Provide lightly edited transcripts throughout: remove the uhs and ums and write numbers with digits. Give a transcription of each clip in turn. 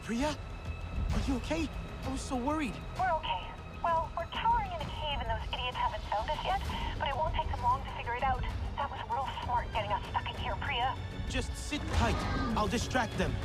Priya? Are you okay? I was so worried. We're okay. Well, we're cowering in a cave and those idiots haven't found us yet, but it won't take them long to figure it out. That was real smart getting us stuck in here, Priya. Just sit tight. I'll distract them.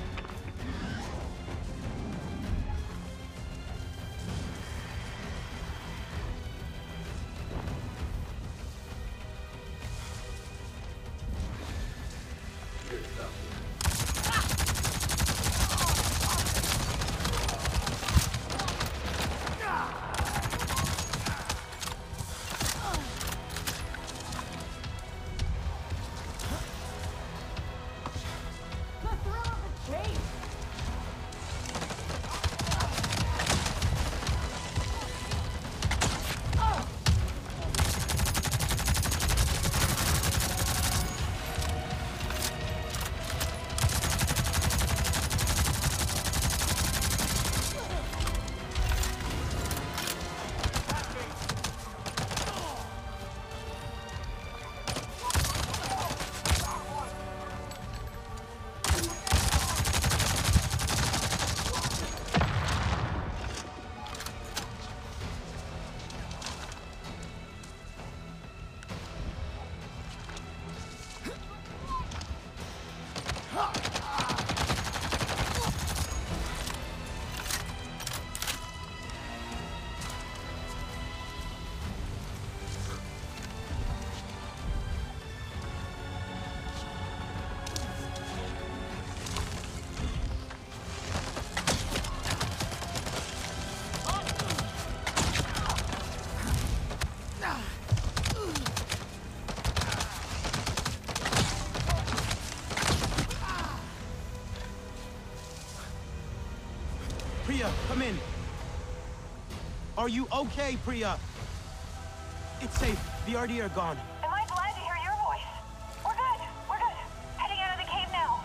Priya, come in. Are you okay, Priya? It's safe. The RD are gone. Am I glad to hear your voice? We're good. We're good. Heading out of the cave now.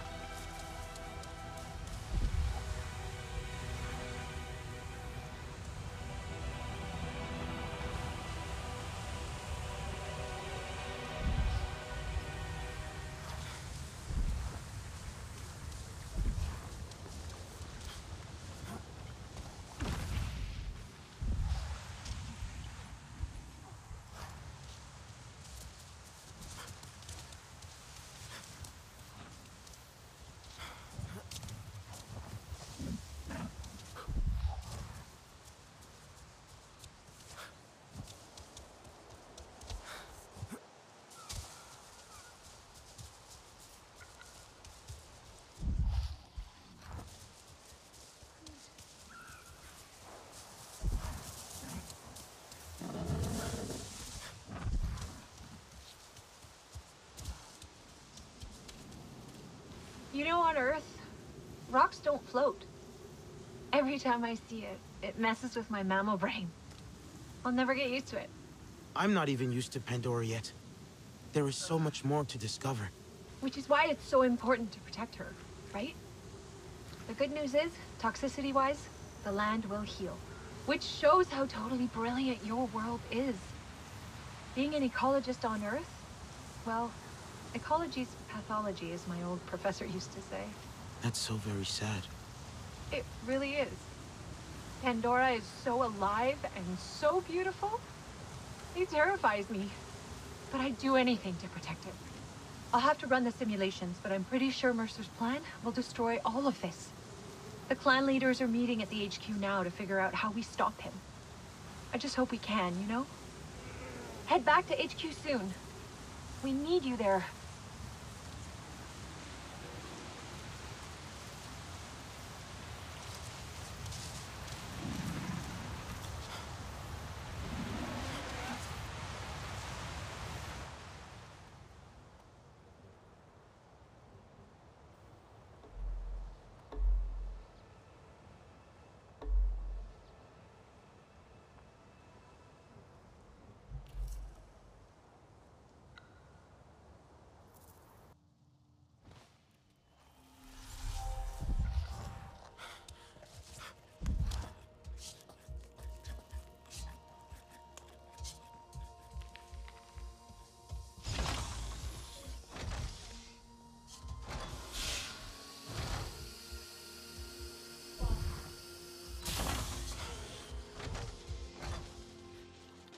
You know, on Earth, rocks don't float. Every time I see it, it messes with my mammal brain. I'll never get used to it. I'm not even used to Pandora yet. There is so much more to discover. Which is why it's so important to protect her, right? The good news is, toxicity-wise, the land will heal. Which shows how totally brilliant your world is. Being an ecologist on Earth, well, ecology's pathology, as my old professor used to say. That's so very sad. It really is. Pandora is so alive and so beautiful. It terrifies me. But I'd do anything to protect it. I'll have to run the simulations, but I'm pretty sure Mercer's plan will destroy all of this. The clan leaders are meeting at the HQ now to figure out how we stop him. I just hope we can, you know? Head back to HQ soon. We need you there.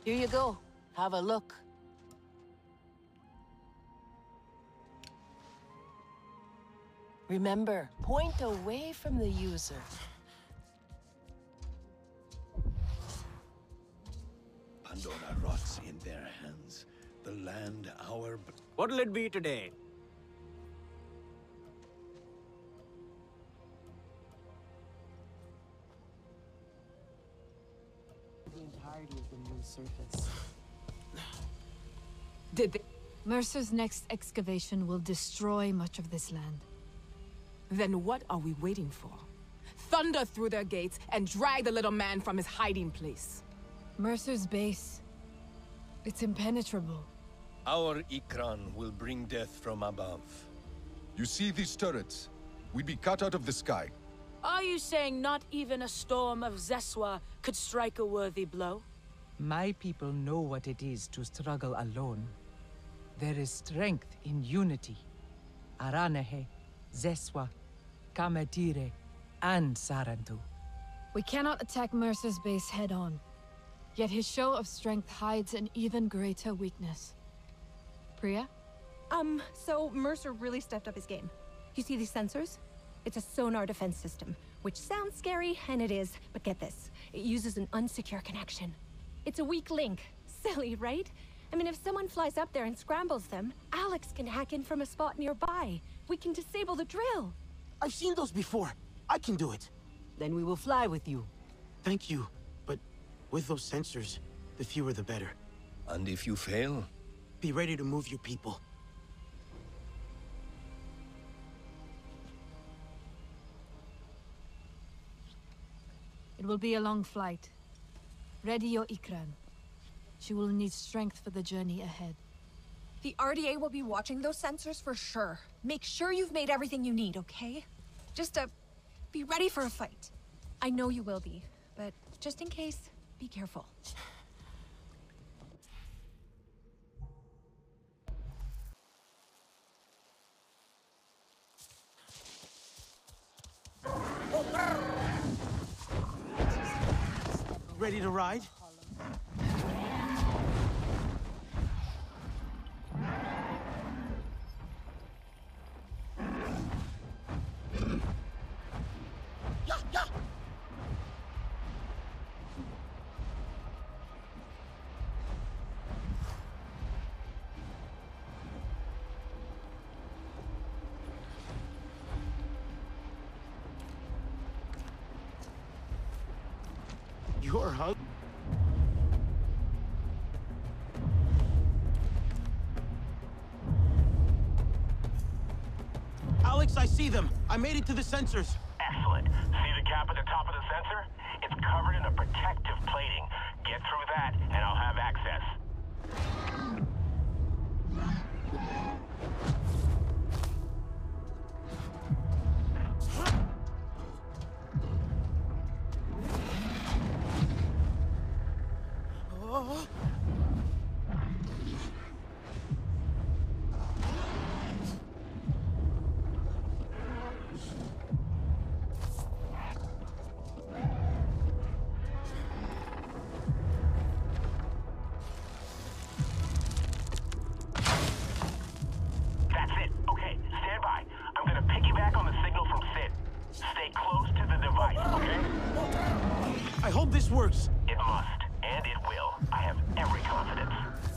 Here you go. Have a look. Remember, point away from the user. Pandora rots in their hands. The land our... What'll it be today? The entirety of the moon's surface. Did they... Mercer's next excavation will destroy much of this land. Then what are we waiting for? Thunder through their gates and drag the little man from his hiding place. Mercer's base. It's impenetrable. Our Ikran will bring death from above. You see these turrets? We'd be cut out of the sky. Are you saying not even a storm of Zeswa could strike a worthy blow? My people know what it is to struggle alone. There is strength in unity. Aranehe, Zeswa, Kametire, and Sarantu. We cannot attack Mercer's base head-on. Yet his show of strength hides an even greater weakness. Priya? So Mercer really stepped up his game. You see these sensors? It's a sonar defense system, which sounds scary, and it is, but get this. It uses an unsecure connection. It's a weak link. Silly, right? I mean, if someone flies up there and scrambles them, Alex can hack in from a spot nearby. We can disable the drill. I've seen those before. I can do it. Then we will fly with you. Thank you. But with those sensors, the fewer the better. And if you fail? Be ready to move your people. It will be a long flight. Ready your Ikran. She will need strength for the journey ahead. The RDA will be watching those sensors for sure. Make sure you've made everything you need, okay? Just, be ready for a fight. I know you will be, but just in case, be careful. Ready to ride? Your hug? Alex, I see them. I made it to the sensors. Excellent. See the cap at the top of the sensor? It's covered in a protective plating. Get through that, and I'll have access. I hope this works. It must, and it will. I have every confidence.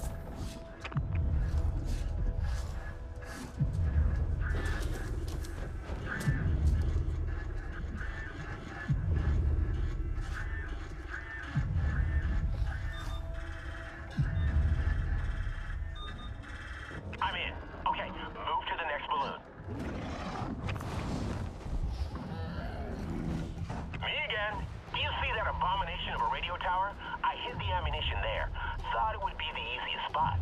I'm in. Okay, move to the next balloon. Me again. Do you see that abomination of a radio tower? I hid the ammunition there. Thought it would be the easiest spot.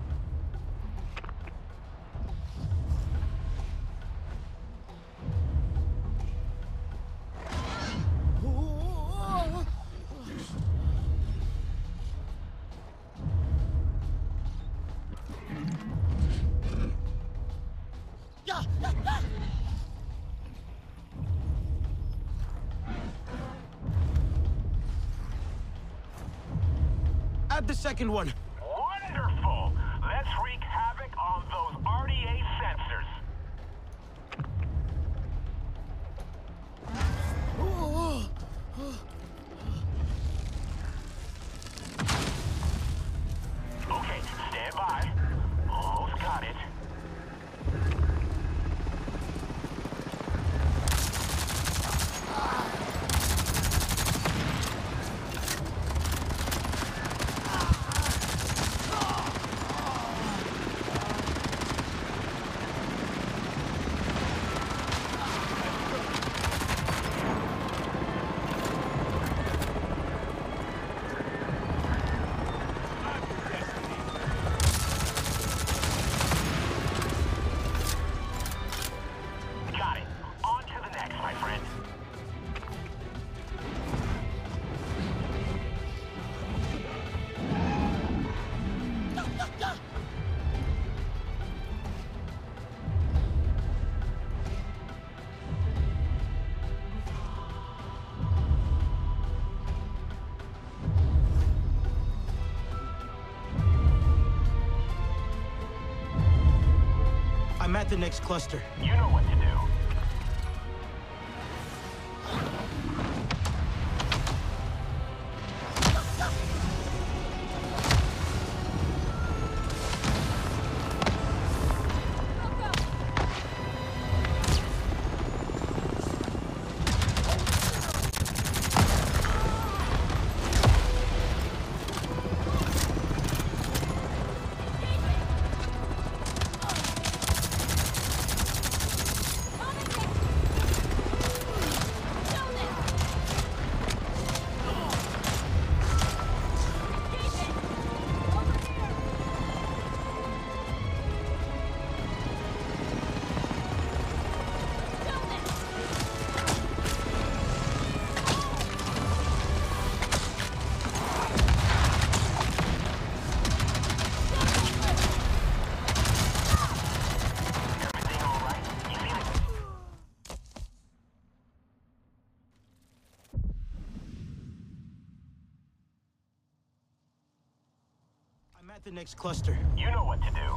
Add the second one. I'm at the next cluster. You know what to do. I'm at the next cluster. You know what to do.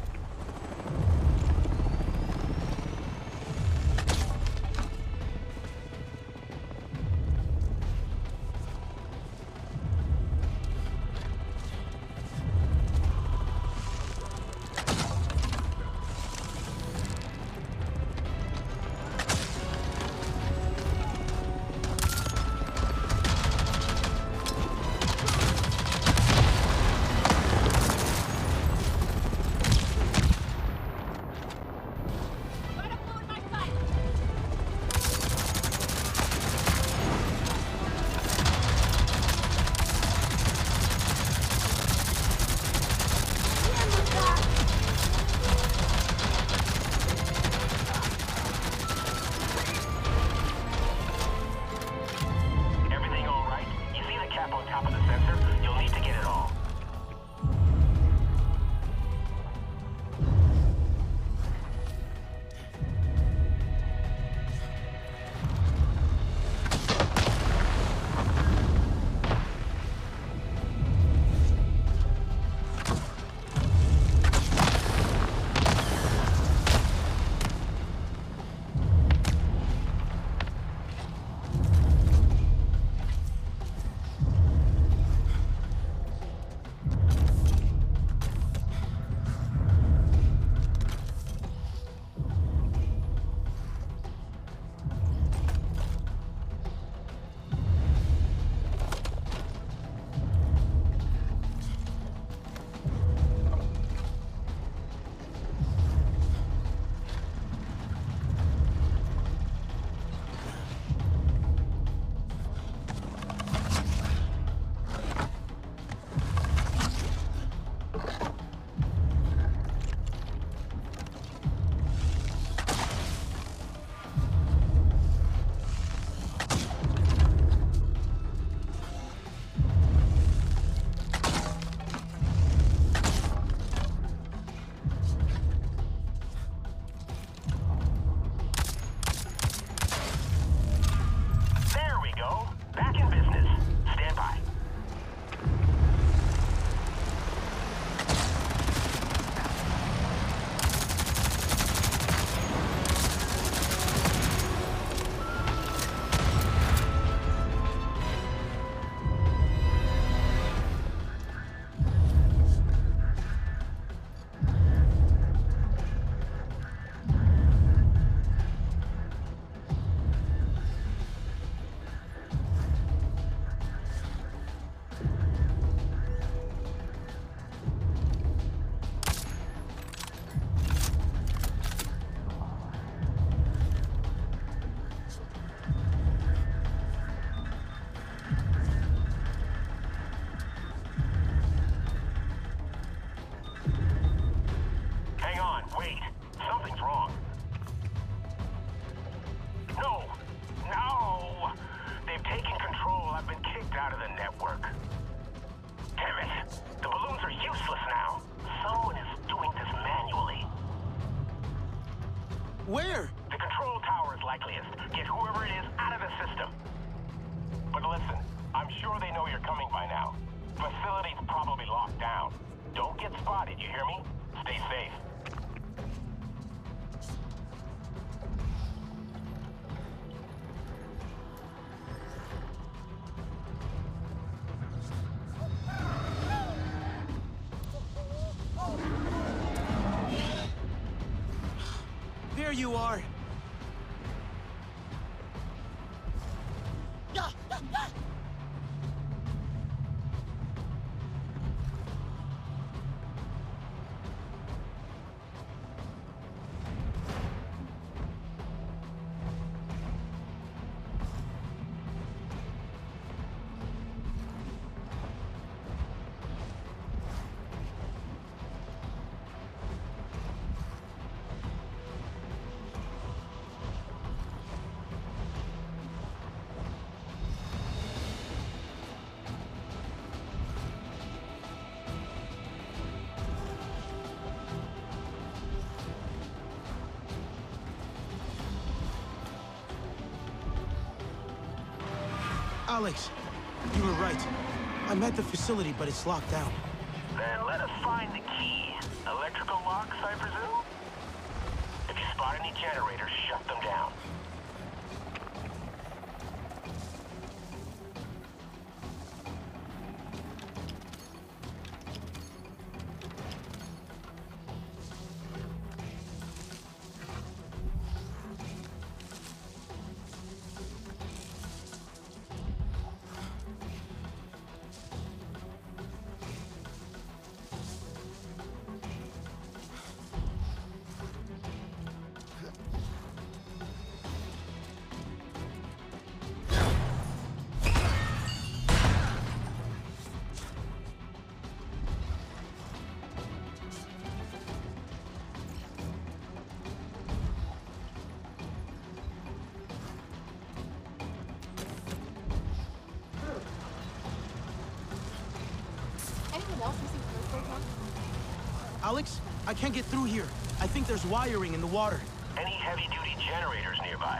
Where? The control tower is likeliest. Get whoever it is out of the system. But listen, I'm sure they know you're coming by now. Facility's probably locked down. Don't get spotted, you hear me? Stay safe. There you are. Alex, you were right. I'm at the facility, but it's locked down. Then let us find the key. Electrical locks, I presume? If you spot any generators, shut them down. Alex, I can't get through here. I think there's wiring in the water. Any heavy-duty generators nearby?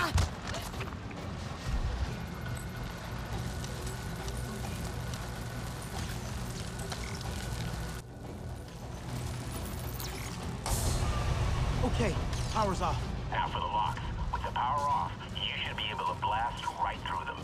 Okay, power's off. Now for the locks. With the power off, you should be able to blast right through them.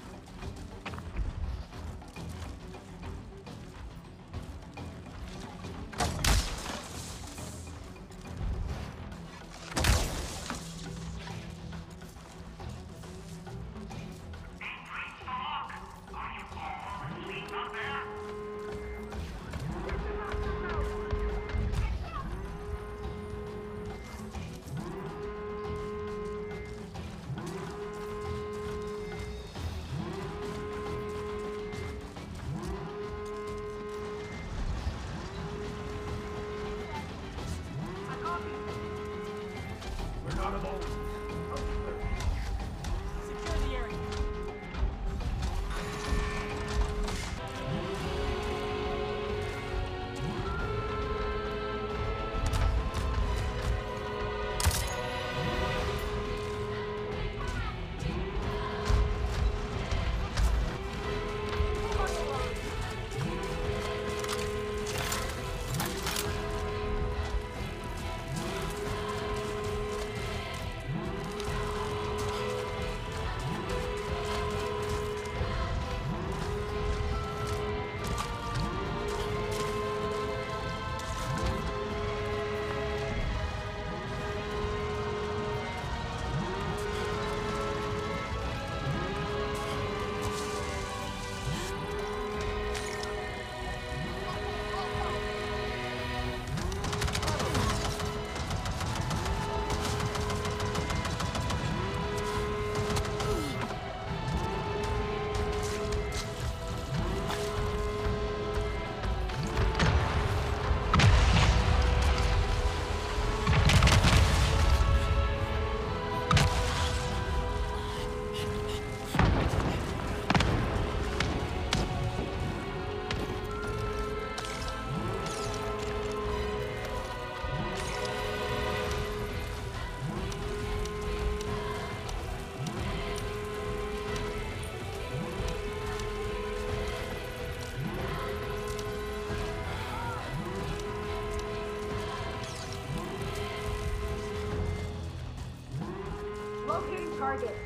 Locating target.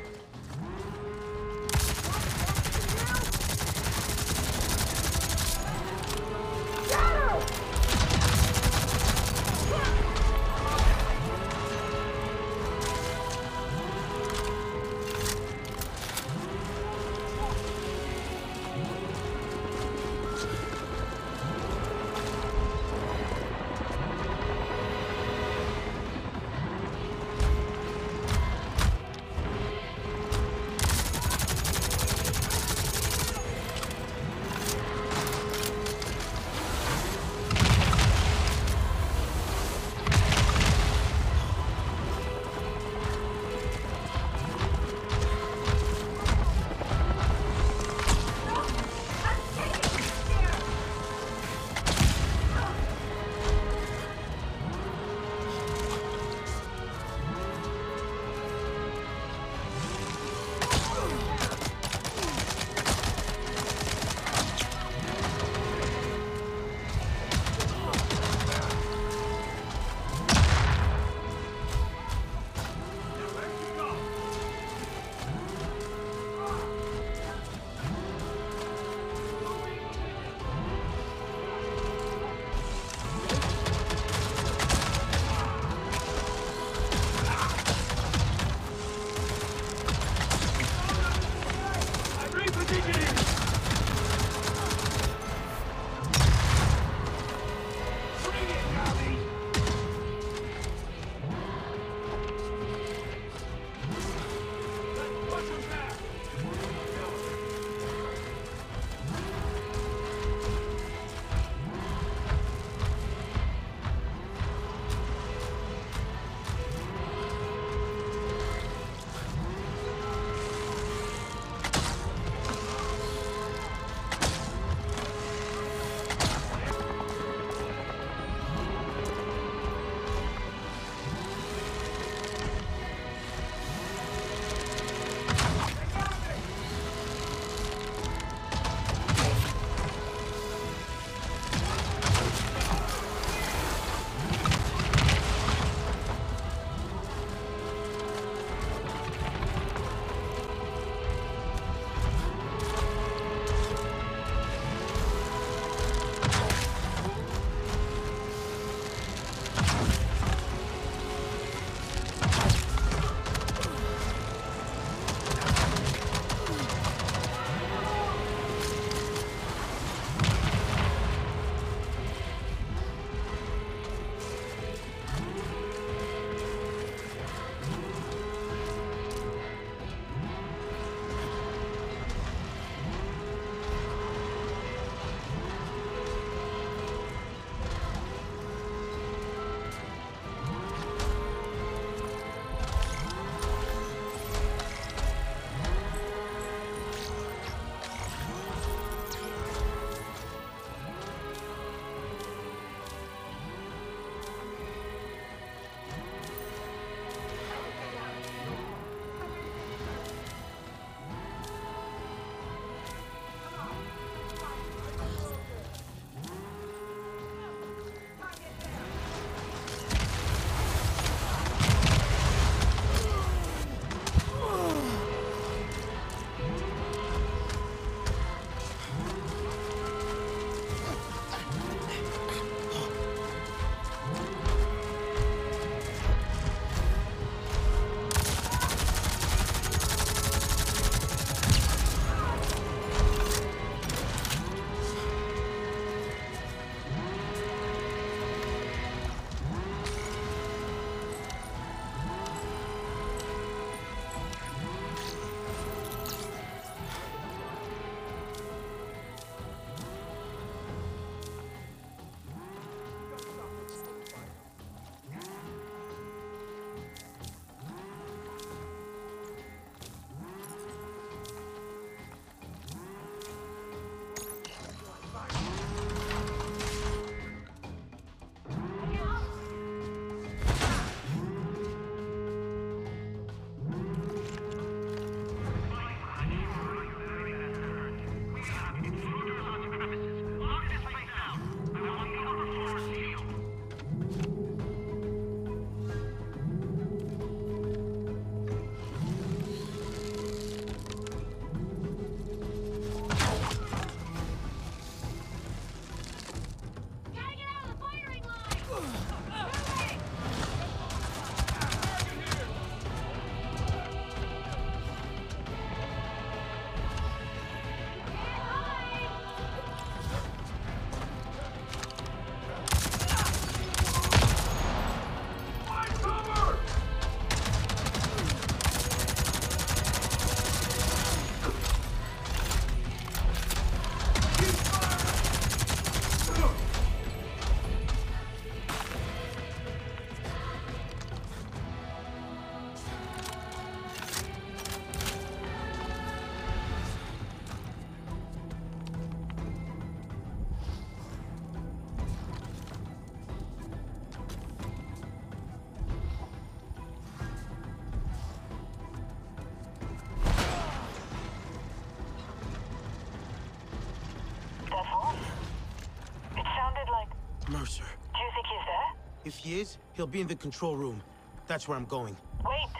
If he is, he'll be in the control room. That's where I'm going. Wait!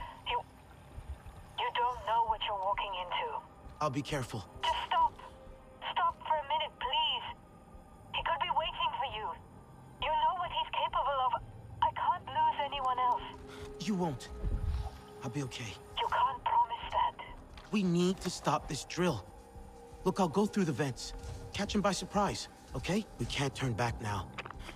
You don't know what you're walking into. I'll be careful. Just stop! Stop for a minute, please! He could be waiting for you. You know what he's capable of. I can't lose anyone else. You won't. I'll be okay. You can't promise that. We need to stop this drill. Look, I'll go through the vents. Catch him by surprise, okay? We can't turn back now.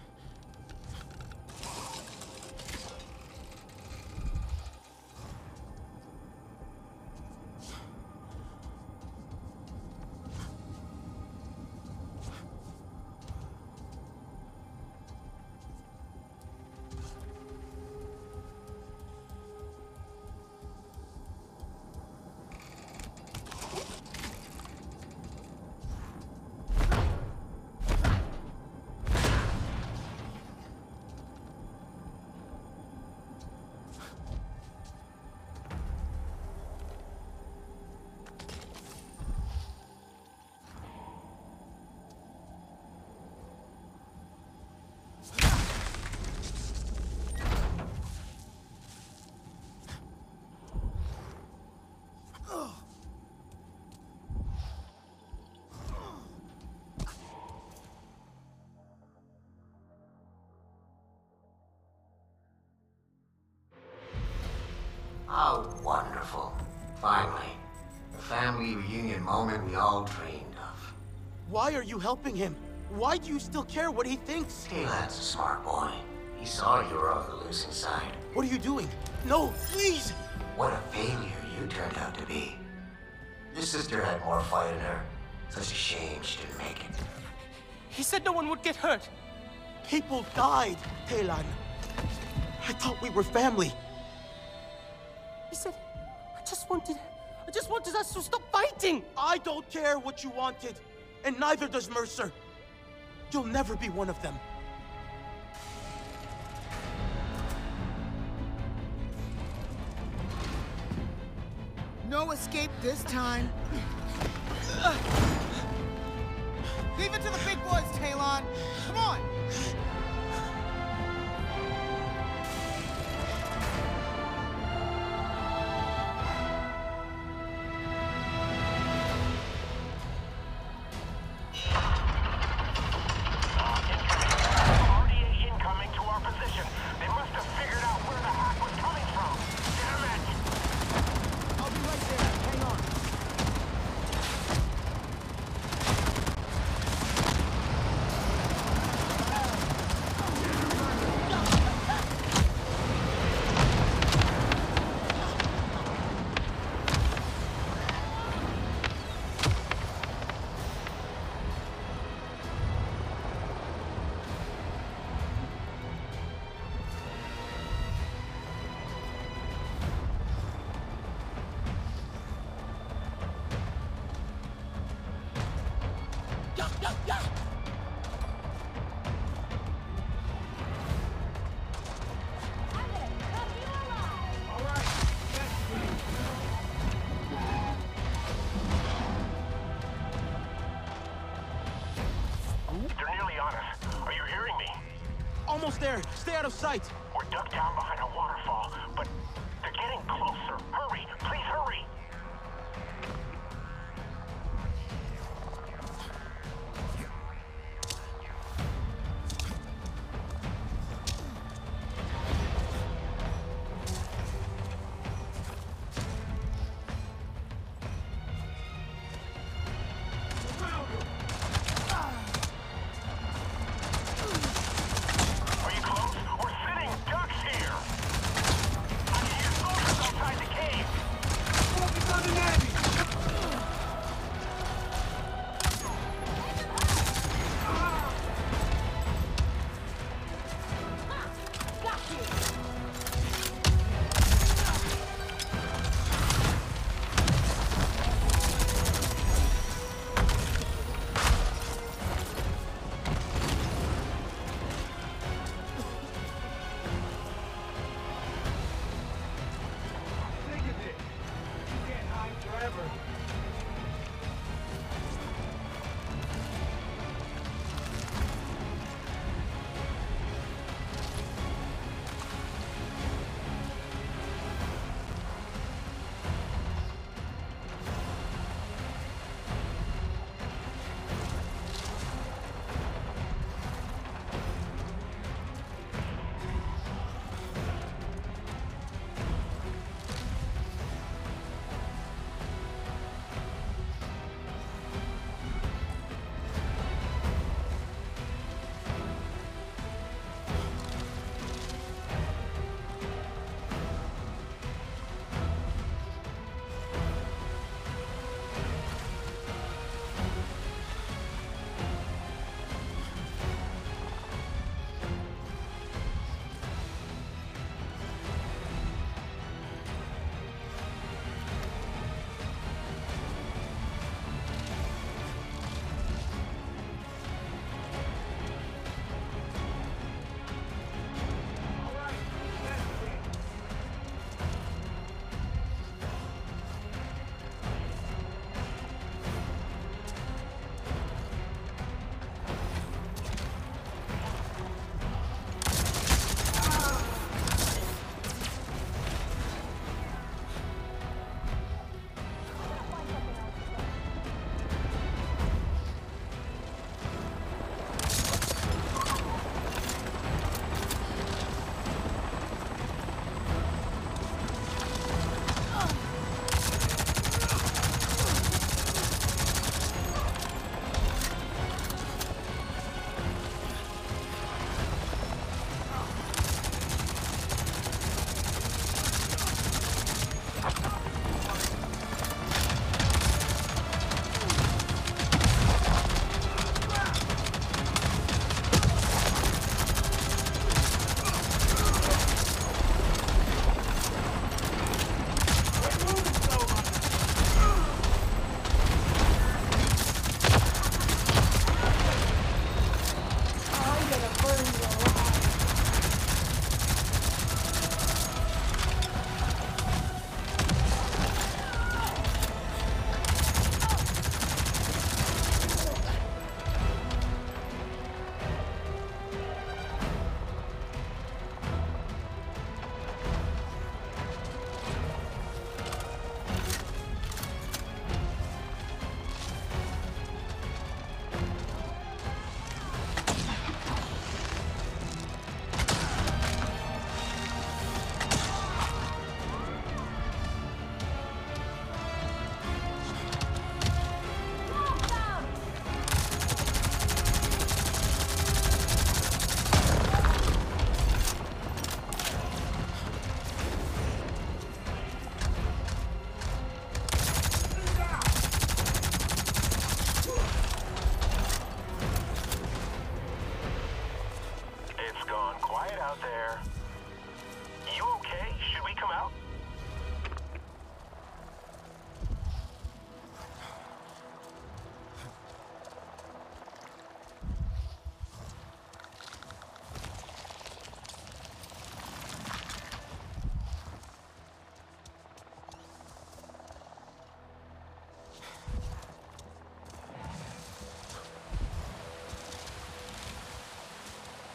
How wonderful. Finally. The family reunion moment we all dreamed of. Why are you helping him? Why do you still care what he thinks? Taylor's a smart boy. He saw you were on the losing side. What are you doing? No, please! What a failure you turned out to be. Your sister had more fight in her. Such a shame she didn't make it. He said no one would get hurt. People died, Taelan. I thought we were family. He said, I just wanted us to stop fighting. I don't care what you wanted, and neither does Mercer. You'll never be one of them. No escape this time. Leave it to the big boys, Talon. Come on. Almost there. Stay out of sight. We're ducked down behind a waterfall, but they're getting closer. Hurry! Please hurry! Are you close? We're sitting!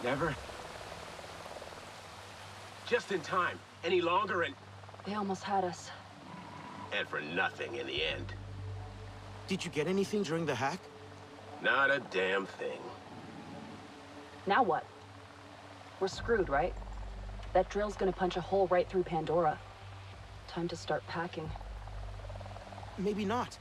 Never? Just in time. Any longer and... They almost had us. And for nothing in the end. Did you get anything during the hack? Not a damn thing. Now what? We're screwed, right? That drill's gonna punch a hole right through Pandora. Time to start packing. Maybe not.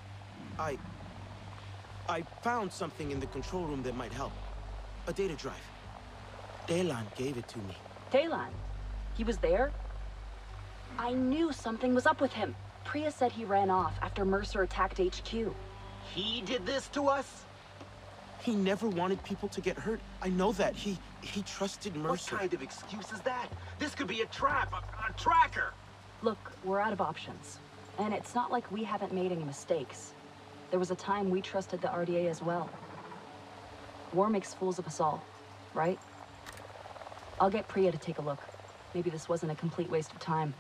I found something in the control room that might help. A data drive. Delan gave it to me. Talan? He was there? I knew something was up with him. Priya said he ran off after Mercer attacked HQ. He did this to us? He never wanted people to get hurt. I know that. He trusted Mercer. What kind of excuse is that? This could be a trap, a tracker! Look, we're out of options. And it's not like we haven't made any mistakes. There was a time we trusted the RDA as well. War makes fools of us all, right? I'll get Priya to take a look. Maybe this wasn't a complete waste of time.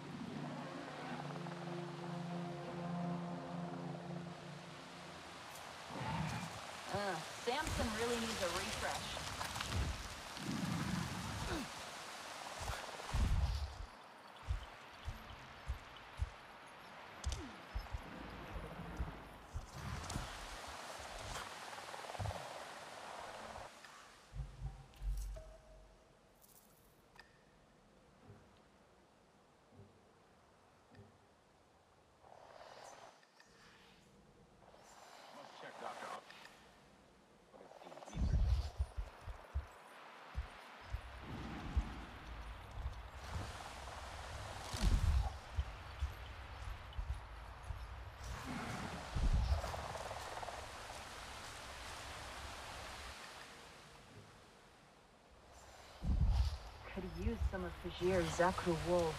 Samson really needs a refresh. Check, Doctor. Could use some of Fajir's Zakru wool.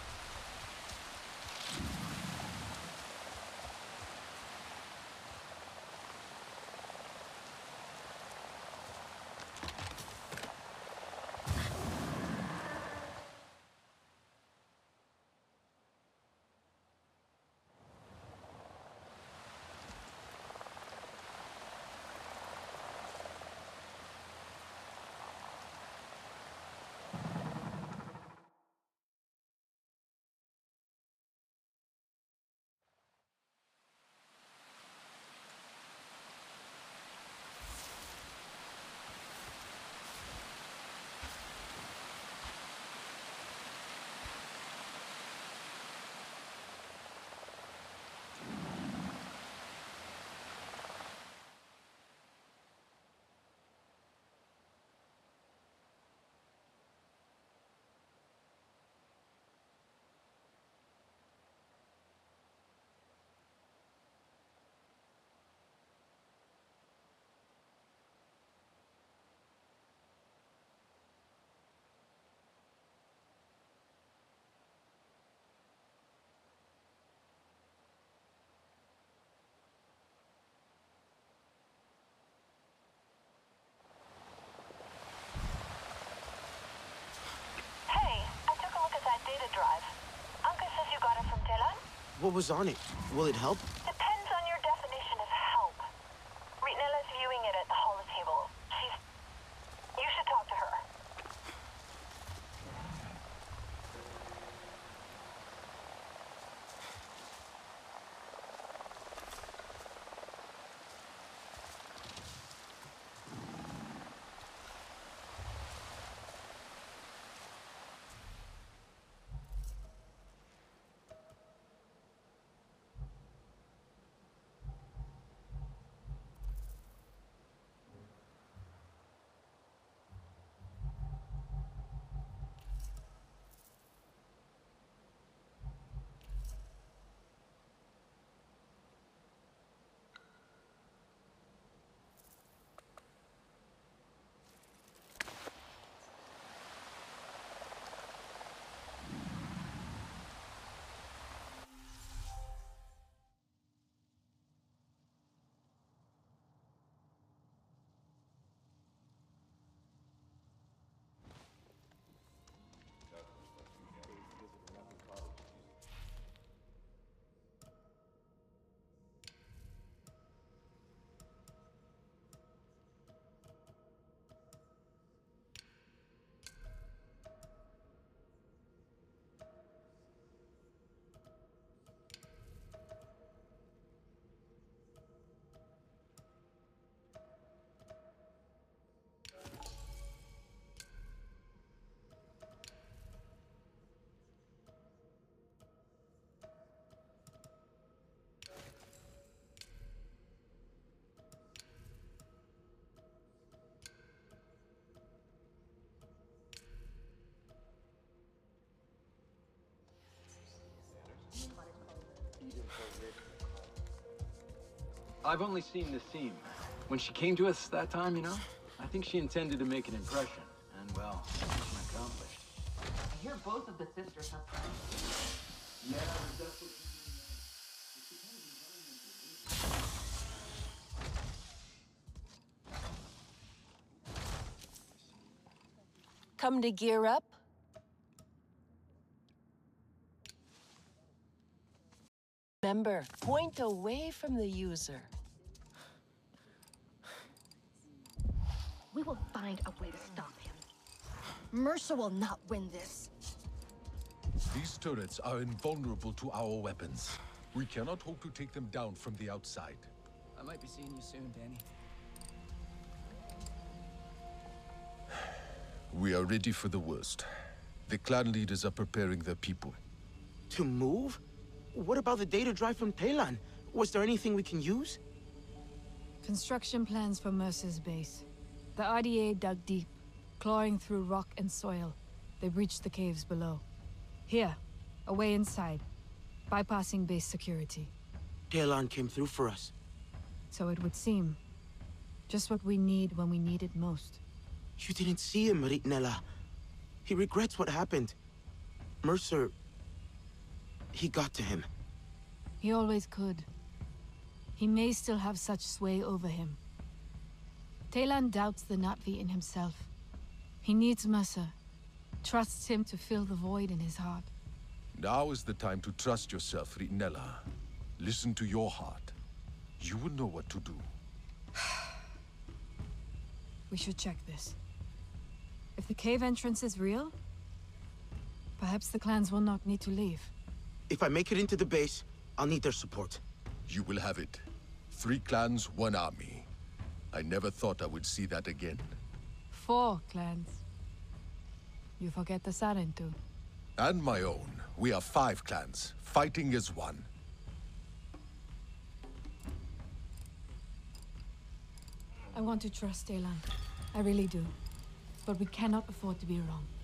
Drive. Uncle says you got it from Dylan? What was on it? Will it help? Depends on your definition of help. Rina's viewing it at the holotable. You should talk to her. I've only seen the seam. When she came to us that time, you know, I think she intended to make an impression. And, well, mission accomplished. I hear both of the sisters have friends. Yeah, there's definitely... Come to gear up? Remember, point away from the user. We will find a way to stop him. Mercer will not win this. These turrets are invulnerable to our weapons. We cannot hope to take them down from the outside. I might be seeing you soon, Danny. We are ready for the worst. The clan leaders are preparing their people. To move? What about the data drive from Telan? Was there anything we can use? Construction plans for Mercer's base. The RDA dug deep, clawing through rock and soil. They breached the caves below. Here, away inside, bypassing base security. Telan came through for us. So it would seem. Just what we need when we need it most. You didn't see him, Ritnella. He regrets what happened. Mercer... he got to him. He always could. He may still have such sway over him. Telan doubts the Na'vi in himself. He needs Mercer. Trusts him to fill the void in his heart. Now is the time to trust yourself, Ritnella. Listen to your heart. You will know what to do. We should check this. If the cave entrance is real, perhaps the clans will not need to leave. If I make it into the base, I'll need their support. You will have it. 3 clans, 1 army. I never thought I would see that again. 4 clans. You forget the Sarentu. And my own. We are 5 clans, fighting as one. I want to trust Telan. I really do. But we cannot afford to be wrong.